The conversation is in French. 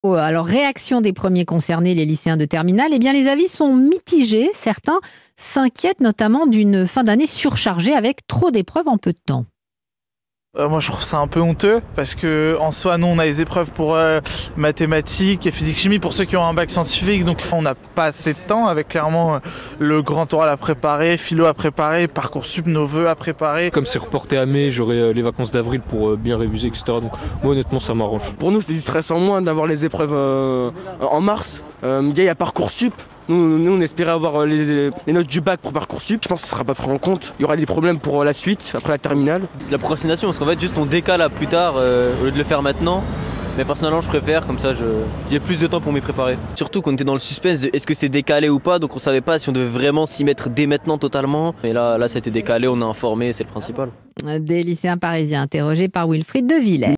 Alors, réaction des premiers concernés, les lycéens de terminale, eh bien les avis sont mitigés. Certains s'inquiètent notamment d'une fin d'année surchargée avec trop d'épreuves en peu de temps. Moi je trouve ça un peu honteux parce que en soi nous on a les épreuves pour mathématiques et physique-chimie pour ceux qui ont un bac scientifique, donc on n'a pas assez de temps avec clairement le grand oral à préparer, philo à préparer, Parcoursup, nos vœux à préparer. Comme c'est reporté à mai, j'aurai les vacances d'avril pour bien réviser, etc. Donc moi honnêtement ça m'arrange. Pour nous c'est stressant moins d'avoir les épreuves en mars. Il y a Parcoursup. Nous, on espérait avoir les notes du bac pour Parcoursup. Je pense que ça ne sera pas pris en compte. Il y aura des problèmes pour la suite, après la terminale. C'est la procrastination, parce qu'en fait, juste on décale à plus tard au lieu de le faire maintenant. Mais personnellement, je préfère, comme ça, j'ai plus de temps pour m'y préparer. Surtout qu'on était dans le suspense de est-ce que c'est décalé ou pas, donc on savait pas si on devait vraiment s'y mettre dès maintenant totalement. Mais là, ça a été décalé, on a informé, c'est le principal. Des lycéens parisiens interrogés par Wilfried de Villers.